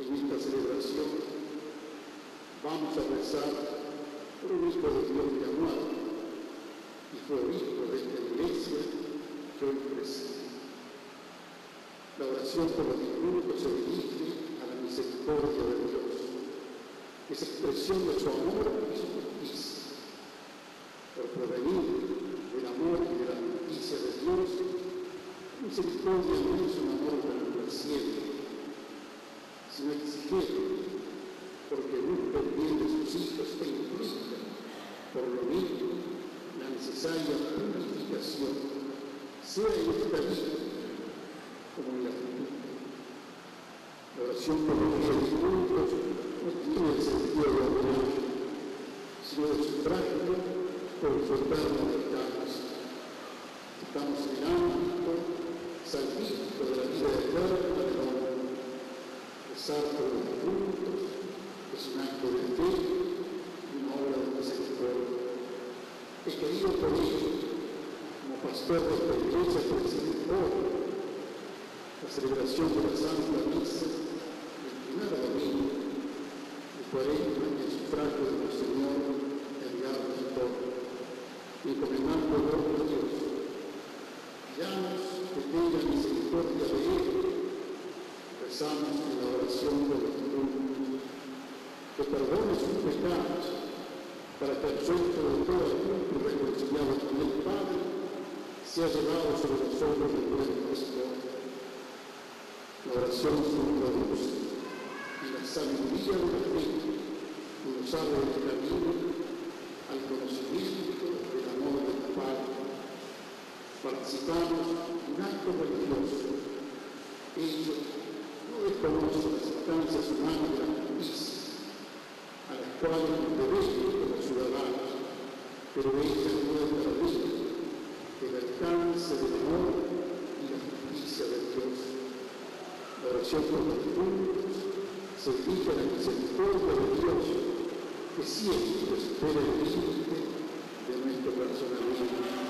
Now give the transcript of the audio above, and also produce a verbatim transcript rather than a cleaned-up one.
en esta celebración vamos a rezar por un hijo de Dios de amor y fue obispo de esta iglesia que hoy preside. La oración por los difuntos se dirige a la misericordia de Dios, que es expresión de su amor y su justicia. Por provenir del amor y de la justicia de Dios, la misericordia no es un amor complaciente, sino exigente, porque busca el bien de sus hijos e implica, por lo mismo, la necesaria purificación, sea en esta vida como en la futura. La oración por los difuntos no tiene el sentido de apoyo, sino de sufragio por su eterno descanso. Estamos en el ámbito salvífico de la vida eterna del hombre. Rezar por los difuntos es un acto de fe y una obra de misericordia. He querido por ello, como pastor de esta iglesia, presidir hoy la celebración de la Santa Misa el primer domingo de cuaresma en el sufragio de Monseñor Edgardo Torres, y encomendando a Dios, pidamos que tenga misericordia de él. Rezamos en la oración de los difuntos, que perdone sus pecados, para que el sueño de todo el mundo reconciliado con el Padre sea llevado sobre los hombros del pueblo Cristo. La oración nos conduce y la sabiduría de la fe nos abre el camino al conocimiento del amor del Padre. Participamos de un acto religioso. Ellos no desconocen las instancias humanas de la justicia, a las cuales nos debemos como ciudadanos, pero ellas no perder el alcance del amor y la justicia de Dios. La oración por los difuntos se dirige a la misericordia de Dios, que siempre supera el límite de nuestro personalismo.